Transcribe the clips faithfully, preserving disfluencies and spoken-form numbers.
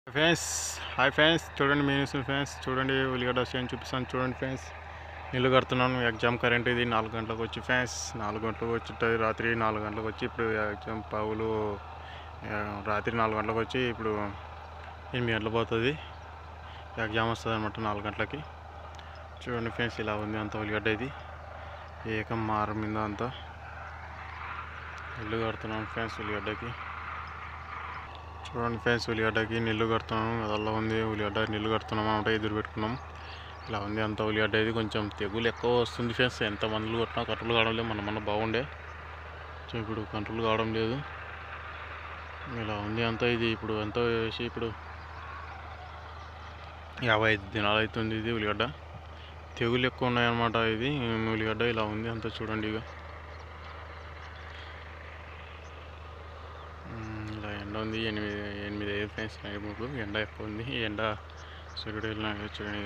friends hi friends చూడండి మీ news friends చూడండి ఉల్లిగడ్డ చేను చూపిస్తాను చూడండి ఫ్రెండ్స్ నీళ్ళు కడుతున్నాను ఎగ్జామ్ కరెంట్ ఇది నాలుగు గంటలకు వచ్చి ఫ్రెండ్స్ నాలుగు గంటలకు వచ్చి రాత్రి నాలుగు గంటలకు వచ్చి ఇప్పుడు ఎగ్జామ్ పావులు రాత్రి నాలుగు గంటలకు వచ్చి ఇప్పుడు ఎనిమిది గంటలకు పోతుంది ఎగ్జామ్ వస్తుంది అనమాట నాలుగు గంటలకి చూడండి ఫ్రెండ్స్ ఇలా ఉంది అంత ఉల్లిగడ్డ ఇది ఏకం మార మీద అంతా ఇల్లు కడుతున్నాను ఫ్రెండ్స్ ఉల్లిగడ్డకి చూడండి ఫ్రెండ్స్ ఉల్లిగడ్డకి నీళ్ళు కడుతున్నాం అదల్లా ఉంది ఉల్లిగడ్డ నీళ్ళు కడుతున్నాం అంటే ఎదురు పెట్టుకున్నాం ఇలా ఉంది అంత ఉల్లిగడ్డ ఇది కొంచెం తెగులు ఎక్కువ వస్తుంది ఫ్రెండ్స్ ఎంత మందులు కొట్టినా కంట్రోల్ కావడం లేదు మన మన బాగుండే సో ఇప్పుడు కంట్రోల్ కావడం లేదు ఇలా ఉంది అంతా ఇది ఇప్పుడు ఎంత వేసి ఇప్పుడు యాభై ఐదు దినాలు అవుతుంది ఇది ఉల్లిగడ్డ తెగులు ఎక్కువ ఉన్నాయన్నమాట ఇది ఉల్లిగడ్డ ఇలా ఉంది అంతా చూడండి ఇక ఇలా ఎండ ఉంది ఎనిమిది ఎనిమిది ఐదు ఫ్రెండ్స్ నైట్ మూడు ఎండ ఎక్కువ ఉంది ఎండ సూర్యుడు వెళ్ళినా చూడండి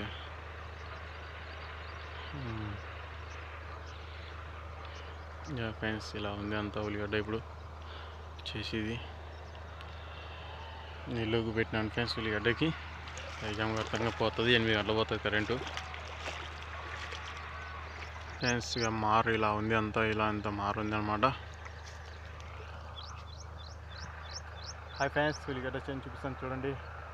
ఇక ఫ్రెండ్స్ ఇలా ఉంది అంతా ఉల్లిగడ్డ ఇప్పుడు చేసేది నీళ్ళకు పెట్టినాను ఫ్రెండ్స్ ఉల్లిగడ్డకి ఎగ్జామ్ కరెక్ట్గా పోతుంది ఎనిమిది గంటలకు పోతుంది కరెంటు ఫ్రెండ్స్ ఇక మారు ఇలా ఉంది అంతా ఇలా అంత మారు ఉంది అనమాట హాయ్ ఫ్రెండ్స్ ఉల్లిగడ్డ చేను చూపిస్తాను చూడండి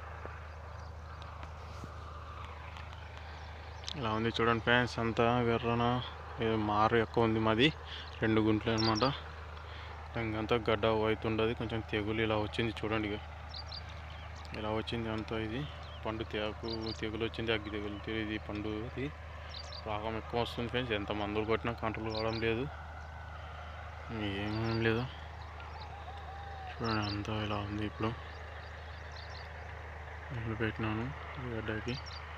ఇలా ఉంది చూడండి ఫ్రెండ్స్ అంతా వెర్రన మారు ఎక్కువ ఉంది మాది రెండు గుంటలు అనమాట ఇంకంతా గడ్డ అవుతుండదు కొంచెం తెగులు ఇలా వచ్చింది చూడండి ఇక ఇలా వచ్చింది అంతా ఇది పండు తెగు తెగులు వచ్చింది అగ్గి తెగులు ఇది పండు ఇది రాగం ఎక్కువ వస్తుంది ఫ్రెండ్స్ ఎంత మందులు కొట్టినా కంట్రోల్ కావడం లేదు ఏమేం లేదు చూడండి అంతా ఇలా ఉంది ఇప్పుడు నీళ్ళు పెట్టినాను గడ్డకి